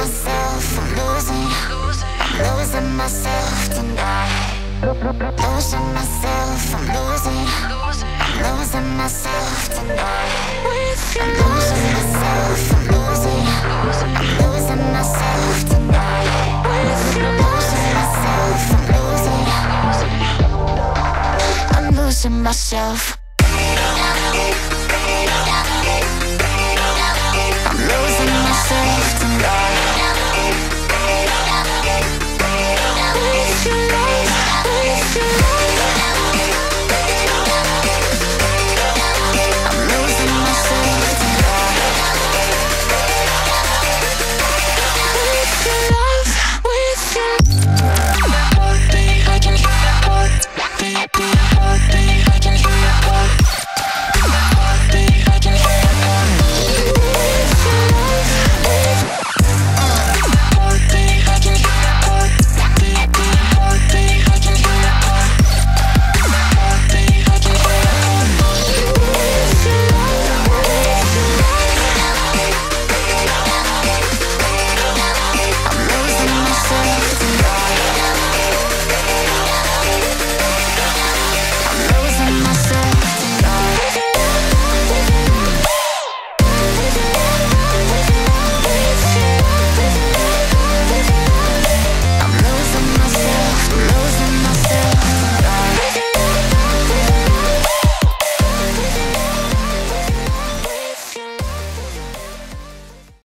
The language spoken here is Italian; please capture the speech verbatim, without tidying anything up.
myself, I'm losing, I'm losing myself tonight. Losing myself, I'm losing, I'm losing myself tonight. I'm losing myself, I'm losing, I'm losing myself tonight. Losing myself, I'm losing, I'm losing myself.